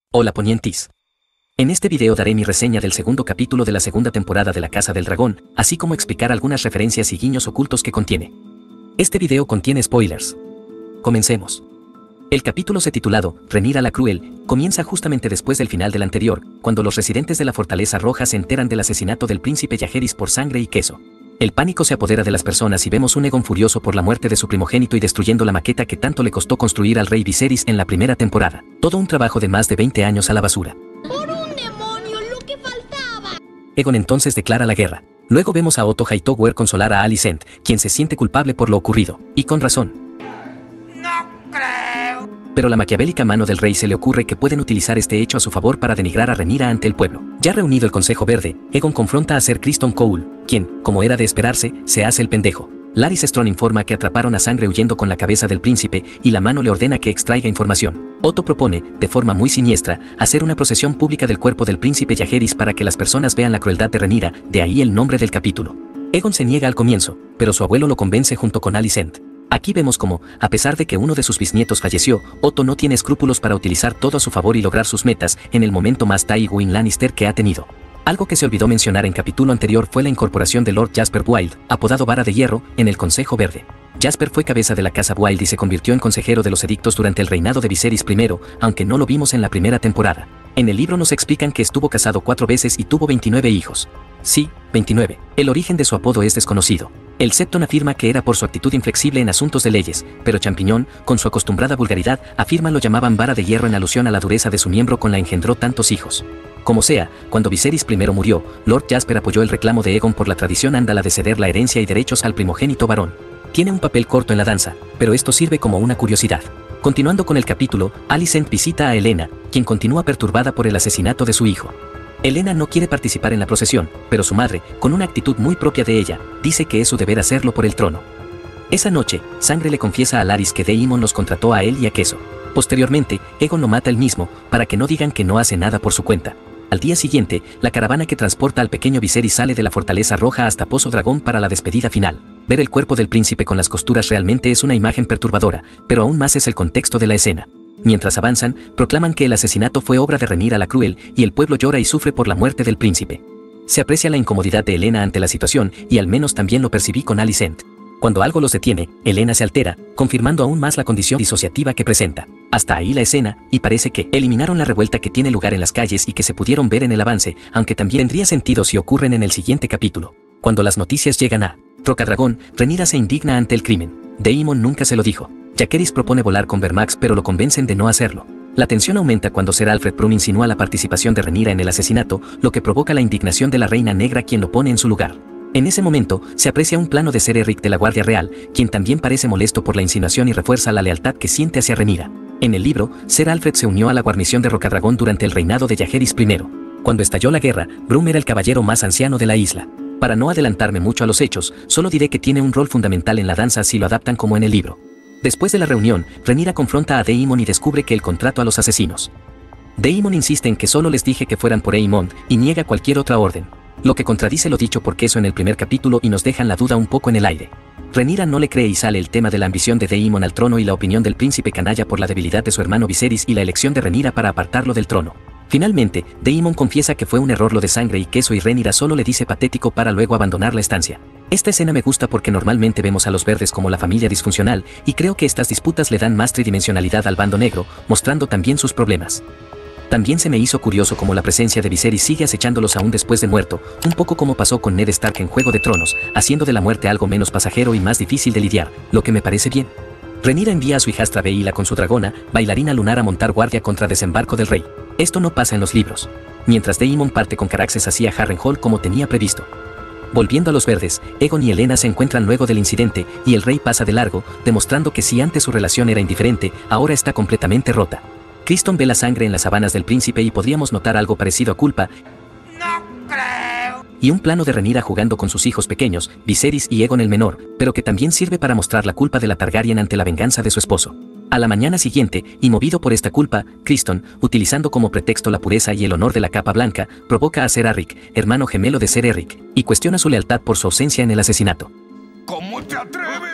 Hola ponientis. En este video daré mi reseña del segundo capítulo de la segunda temporada de La Casa del Dragón, así como explicar algunas referencias y guiños ocultos que contiene. Este video contiene spoilers. Comencemos. El capítulo titulado Rhaenyra la Cruel comienza justamente después del final del anterior, cuando los residentes de la Fortaleza Roja se enteran del asesinato del príncipe Jaehaerys por sangre y queso. El pánico se apodera de las personas y vemos un Aegon furioso por la muerte de su primogénito y destruyendo la maqueta que tanto le costó construir al rey Viserys en la primera temporada. Todo un trabajo de más de 20 años a la basura. ¡Por un demonio, lo que faltaba! Aegon entonces declara la guerra. Luego vemos a Otto Hightower consolar a Alicent, quien se siente culpable por lo ocurrido, y con razón. Pero la maquiavélica mano del rey se le ocurre que pueden utilizar este hecho a su favor para denigrar a Rhaenyra ante el pueblo. Ya reunido el Consejo Verde, Aegon confronta a Ser Criston Cole, quien, como era de esperarse, se hace el pendejo. Larys Strong informa que atraparon a Sangre huyendo con la cabeza del príncipe y la mano le ordena que extraiga información. Otto propone, de forma muy siniestra, hacer una procesión pública del cuerpo del príncipe Jaehaerys para que las personas vean la crueldad de Rhaenyra, de ahí el nombre del capítulo. Aegon se niega al comienzo, pero su abuelo lo convence junto con Alicent. Aquí vemos cómo, a pesar de que uno de sus bisnietos falleció, Otto no tiene escrúpulos para utilizar todo a su favor y lograr sus metas en el momento más Tywin Lannister que ha tenido. Algo que se olvidó mencionar en capítulo anterior fue la incorporación de Lord Jasper Wild, apodado Vara de Hierro, en el Consejo Verde. Jasper fue cabeza de la casa Wild y se convirtió en consejero de los edictos durante el reinado de Viserys I, aunque no lo vimos en la primera temporada. En el libro nos explican que estuvo casado 4 veces y tuvo 29 hijos. Sí, 29. El origen de su apodo es desconocido. El Septon afirma que era por su actitud inflexible en asuntos de leyes, pero Champiñón, con su acostumbrada vulgaridad, afirma lo llamaban Vara de Hierro en alusión a la dureza de su miembro con la engendró tantos hijos. Como sea, cuando Viserys I murió, Lord Jasper apoyó el reclamo de Aegon por la tradición ándala de ceder la herencia y derechos al primogénito varón. Tiene un papel corto en la danza, pero esto sirve como una curiosidad. Continuando con el capítulo, Alicent visita a Helena, quien continúa perturbada por el asesinato de su hijo. Helena no quiere participar en la procesión, pero su madre, con una actitud muy propia de ella, dice que es su deber hacerlo por el trono. Esa noche, Sangre le confiesa a Larys que Daemon los contrató a él y a Queso. Posteriormente, Aegon lo mata él mismo, para que no digan que no hace nada por su cuenta. Al día siguiente, la caravana que transporta al pequeño Viserys sale de la Fortaleza Roja hasta Pozo Dragón para la despedida final. Ver el cuerpo del príncipe con las costuras realmente es una imagen perturbadora, pero aún más es el contexto de la escena. Mientras avanzan, proclaman que el asesinato fue obra de Rhaenyra la Cruel y el pueblo llora y sufre por la muerte del príncipe. Se aprecia la incomodidad de Helena ante la situación y al menos también lo percibí con Alicent. Cuando algo los detiene, Helena se altera, confirmando aún más la condición disociativa que presenta. Hasta ahí la escena, y parece que eliminaron la revuelta que tiene lugar en las calles y que se pudieron ver en el avance, aunque también tendría sentido si ocurren en el siguiente capítulo. Cuando las noticias llegan a Rocadragón, Rhaenyra se indigna ante el crimen. Daemon nunca se lo dijo. Jaehaerys propone volar con Vermax pero lo convencen de no hacerlo. La tensión aumenta cuando Ser Alfred Prum insinúa la participación de Rhaenyra en el asesinato, lo que provoca la indignación de la Reina Negra quien lo pone en su lugar. En ese momento, se aprecia un plano de Ser Erryk de la Guardia Real, quien también parece molesto por la insinuación y refuerza la lealtad que siente hacia Rhaenyra. En el libro, Ser Alfred se unió a la guarnición de Rocadragón durante el reinado de Jaehaerys I. Cuando estalló la guerra, Brum era el caballero más anciano de la isla. Para no adelantarme mucho a los hechos, solo diré que tiene un rol fundamental en la danza si lo adaptan como en el libro. Después de la reunión, Rhaenyra confronta a Daemon y descubre que el contrato a los asesinos. Daemon insiste en que solo les dije que fueran por Aemond y niega cualquier otra orden. Lo que contradice lo dicho por Queso en el primer capítulo y nos dejan la duda un poco en el aire. Rhaenyra no le cree y sale el tema de la ambición de Daemon al trono y la opinión del príncipe canalla por la debilidad de su hermano Viserys y la elección de Rhaenyra para apartarlo del trono. Finalmente, Daemon confiesa que fue un error lo de Sangre y Queso y Rhaenyra solo le dice patético para luego abandonar la estancia. Esta escena me gusta porque normalmente vemos a los verdes como la familia disfuncional y creo que estas disputas le dan más tridimensionalidad al bando negro, mostrando también sus problemas. También se me hizo curioso cómo la presencia de Viserys sigue acechándolos aún después de muerto, un poco como pasó con Ned Stark en Juego de Tronos, haciendo de la muerte algo menos pasajero y más difícil de lidiar, lo que me parece bien. Rhaenyra envía a su hijastra Baela con su dragona, bailarina lunar a montar guardia contra desembarco del rey. Esto no pasa en los libros. Mientras Daemon parte con Caraxes hacia Harrenhal como tenía previsto. Volviendo a los verdes, Aegon y Helena se encuentran luego del incidente, y el rey pasa de largo, demostrando que si antes su relación era indiferente, ahora está completamente rota. Criston ve la sangre en las sabanas del príncipe y podríamos notar algo parecido a culpa. ¡No creo! Y un plano de Rhaenyra jugando con sus hijos pequeños, Viserys y Aegon el menor, pero que también sirve para mostrar la culpa de la Targaryen ante la venganza de su esposo. A la mañana siguiente, y movido por esta culpa, Criston, utilizando como pretexto la pureza y el honor de la capa blanca, provoca a Ser Erryk, hermano gemelo de Ser Erryk, y cuestiona su lealtad por su ausencia en el asesinato. ¿Cómo te atreves?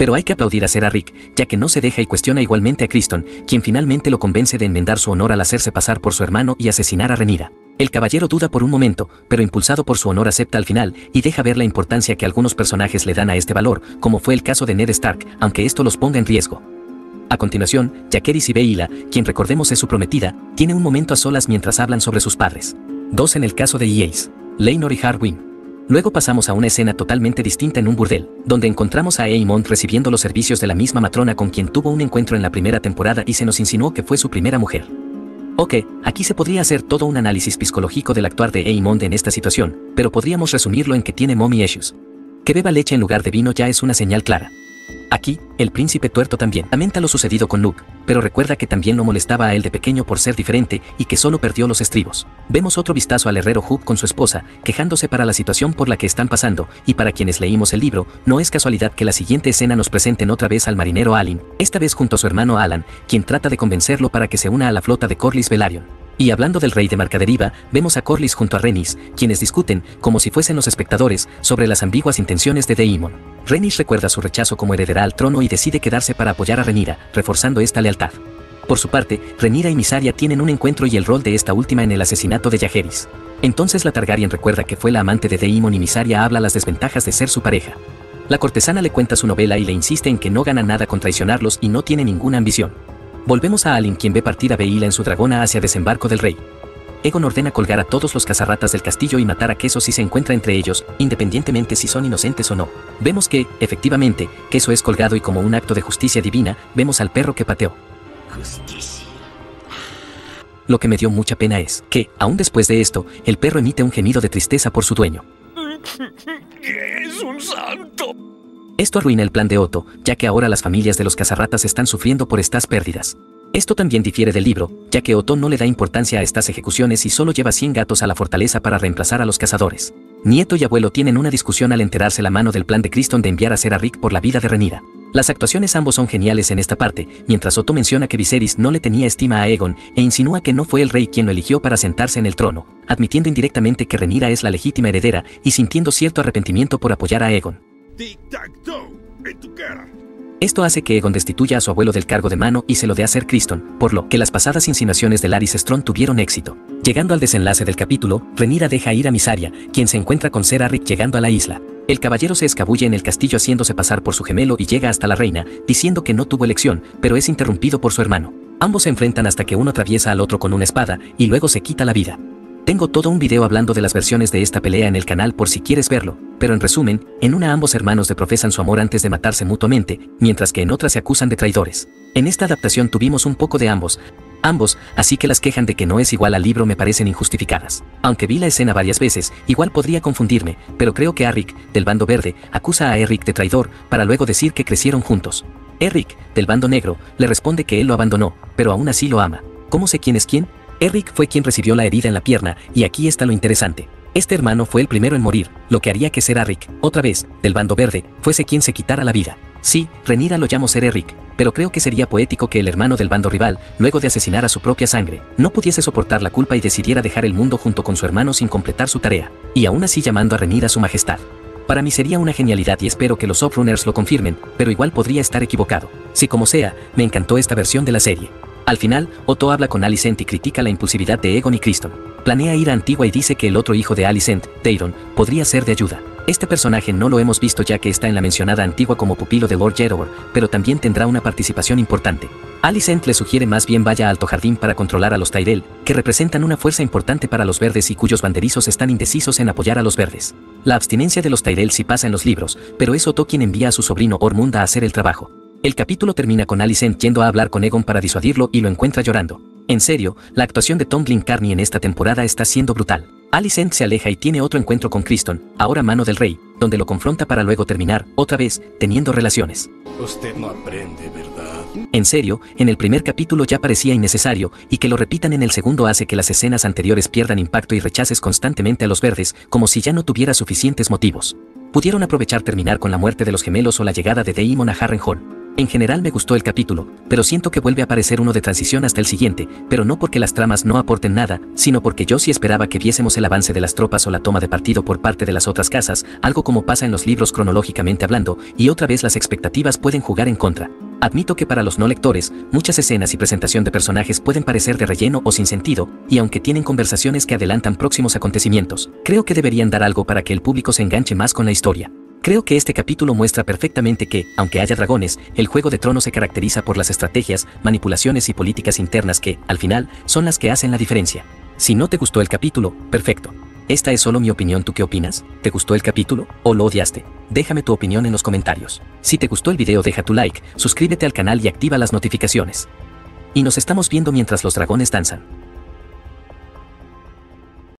Pero hay que aplaudir a Ser a Rick, ya que no se deja y cuestiona igualmente a Criston, quien finalmente lo convence de enmendar su honor al hacerse pasar por su hermano y asesinar a Rhaenyra. El caballero duda por un momento, pero impulsado por su honor acepta al final y deja ver la importancia que algunos personajes le dan a este valor, como fue el caso de Ned Stark, aunque esto los ponga en riesgo. A continuación, Jaehaerys y Baela, quien recordemos es su prometida, tiene un momento a solas mientras hablan sobre sus padres. 2 en el caso de Ace, Laenor y Harwin. Luego pasamos a una escena totalmente distinta en un burdel, donde encontramos a Aemond recibiendo los servicios de la misma matrona con quien tuvo un encuentro en la primera temporada y se nos insinuó que fue su primera mujer. Ok, aquí se podría hacer todo un análisis psicológico del actuar de Aemond en esta situación, pero podríamos resumirlo en que tiene mommy issues. Que beba leche en lugar de vino ya es una señal clara. Aquí, el príncipe tuerto también lamenta lo sucedido con Luke, pero recuerda que también lo molestaba a él de pequeño por ser diferente y que solo perdió los estribos. Vemos otro vistazo al herrero Hugh con su esposa, quejándose para la situación por la que están pasando, y para quienes leímos el libro, no es casualidad que la siguiente escena nos presenten otra vez al marinero Alyn, esta vez junto a su hermano Alan, quien trata de convencerlo para que se una a la flota de Corlys Velaryon. Y hablando del rey de Marcaderiva, vemos a Corlys junto a Rhaenys, quienes discuten, como si fuesen los espectadores, sobre las ambiguas intenciones de Daemon. Rhaenys recuerda su rechazo como heredera al trono y decide quedarse para apoyar a Rhaenyra, reforzando esta lealtad. Por su parte, Rhaenyra y Mysaria tienen un encuentro y el rol de esta última en el asesinato de Jaehaerys. Entonces la Targaryen recuerda que fue la amante de Daemon y Mysaria habla las desventajas de ser su pareja. La cortesana le cuenta su novela y le insiste en que no gana nada con traicionarlos y no tiene ninguna ambición. Volvemos a Alyn, quien ve partir a Baela en su dragona hacia desembarco del rey. Aegon ordena colgar a todos los cazarratas del castillo y matar a Queso si se encuentra entre ellos, independientemente si son inocentes o no. Vemos que, efectivamente, Queso es colgado y como un acto de justicia divina, vemos al perro que pateó. Justicia. Lo que me dio mucha pena es que, aún después de esto, el perro emite un gemido de tristeza por su dueño. ¡Es un santo! Esto arruina el plan de Otto, ya que ahora las familias de los cazarratas están sufriendo por estas pérdidas. Esto también difiere del libro, ya que Otto no le da importancia a estas ejecuciones y solo lleva 100 gatos a la fortaleza para reemplazar a los cazadores. Nieto y abuelo tienen una discusión al enterarse la mano del plan de Criston de enviar a Ser a Rick por la vida de Rhaenyra. Las actuaciones ambos son geniales en esta parte, mientras Otto menciona que Viserys no le tenía estima a Aegon e insinúa que no fue el rey quien lo eligió para sentarse en el trono, admitiendo indirectamente que Rhaenyra es la legítima heredera y sintiendo cierto arrepentimiento por apoyar a Aegon. Tic-tac-toe, en tu cara. Esto hace que Aegon destituya a su abuelo del cargo de mano y se lo dé a Ser Criston, por lo que las pasadas insinuaciones de Larys Strong tuvieron éxito. Llegando al desenlace del capítulo, Rhaenyra deja ir a Mysaria, quien se encuentra con Ser Rick llegando a la isla. El caballero se escabulle en el castillo haciéndose pasar por su gemelo y llega hasta la reina, diciendo que no tuvo elección, pero es interrumpido por su hermano. Ambos se enfrentan hasta que uno atraviesa al otro con una espada y luego se quita la vida. Tengo todo un video hablando de las versiones de esta pelea en el canal por si quieres verlo, pero en resumen, en una ambos hermanos se profesan su amor antes de matarse mutuamente, mientras que en otra se acusan de traidores. En esta adaptación tuvimos un poco de ambos, así que las quejas de que no es igual al libro me parecen injustificadas. Aunque vi la escena varias veces, igual podría confundirme, pero creo que Aeric, del bando verde, acusa a Aeric de traidor, para luego decir que crecieron juntos. Aeric, del bando negro, le responde que él lo abandonó, pero aún así lo ama. ¿Cómo sé quién es quién? Aeric fue quien recibió la herida en la pierna, y aquí está lo interesante. Este hermano fue el primero en morir, lo que haría que Ser Aeric, otra vez, del bando verde, fuese quien se quitara la vida. Sí, Rhaenyra lo llamó Ser Aeric, pero creo que sería poético que el hermano del bando rival, luego de asesinar a su propia sangre, no pudiese soportar la culpa y decidiera dejar el mundo junto con su hermano sin completar su tarea, y aún así llamando a Rhaenyra su majestad. Para mí sería una genialidad y espero que los showrunners lo confirmen, pero igual podría estar equivocado. Si como sea, me encantó esta versión de la serie. Al final, Otto habla con Alicent y critica la impulsividad de Aegon y Criston. Planea ir a Antigua y dice que el otro hijo de Alicent, Daeron, podría ser de ayuda. Este personaje no lo hemos visto ya que está en la mencionada Antigua como pupilo de Lord Jedowar, pero también tendrá una participación importante. Alicent le sugiere más bien vaya a Alto Jardín para controlar a los Tyrell, que representan una fuerza importante para los verdes y cuyos banderizos están indecisos en apoyar a los verdes. La abstinencia de los Tyrell sí pasa en los libros, pero es Otto quien envía a su sobrino Ormund a hacer el trabajo. El capítulo termina con Alicent yendo a hablar con Aegon para disuadirlo y lo encuentra llorando. En serio, la actuación de Tom Glencairn en esta temporada está siendo brutal. Alicent se aleja y tiene otro encuentro con Criston, ahora mano del rey, donde lo confronta para luego terminar, otra vez, teniendo relaciones. Usted no aprende, ¿verdad? En serio, en el primer capítulo ya parecía innecesario, y que lo repitan en el segundo hace que las escenas anteriores pierdan impacto y rechaces constantemente a los verdes, como si ya no tuviera suficientes motivos. Pudieron aprovechar terminar con la muerte de los gemelos o la llegada de Daemon a Harrenhal. En general me gustó el capítulo, pero siento que vuelve a aparecer uno de transición hasta el siguiente, pero no porque las tramas no aporten nada, sino porque yo sí esperaba que viésemos el avance de las tropas o la toma de partido por parte de las otras casas, algo como pasa en los libros cronológicamente hablando, y otra vez las expectativas pueden jugar en contra. Admito que para los no lectores, muchas escenas y presentación de personajes pueden parecer de relleno o sin sentido, y aunque tienen conversaciones que adelantan próximos acontecimientos, creo que deberían dar algo para que el público se enganche más con la historia. Creo que este capítulo muestra perfectamente que, aunque haya dragones, el Juego de Tronos se caracteriza por las estrategias, manipulaciones y políticas internas que, al final, son las que hacen la diferencia. Si no te gustó el capítulo, perfecto. Esta es solo mi opinión, ¿tú qué opinas? ¿Te gustó el capítulo o lo odiaste? Déjame tu opinión en los comentarios. Si te gustó el video deja tu like, suscríbete al canal y activa las notificaciones. Y nos estamos viendo mientras los dragones danzan.